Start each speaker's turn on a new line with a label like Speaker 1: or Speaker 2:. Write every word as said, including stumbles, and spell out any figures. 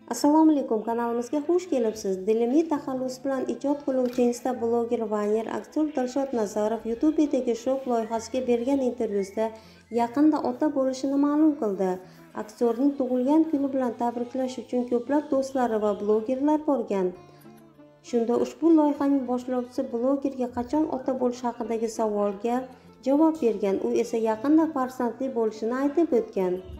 Speaker 1: Assalomu alaykum, kanalimizga xush kelibsiz. Dilimiy taxallus bilan ijod qiluvchi insta bloger Vanyer aktyor Dilshod Nazarov YouTube'dagi shok loyihasiga bergan intervyusida yaqinda ota bo'lishini ma'lum qildi. Aktyorning tug'ilgan kuni bilan tabriklash uchun ko'plab do'stlari va blogerlar borgan. Shunda ushbu loyihaning boshlovchisi blogerga qachon ota bo'lish haqidagi savolga javob bergan. U esa yaqinda farzandli bo'lishini aytib o'tgan.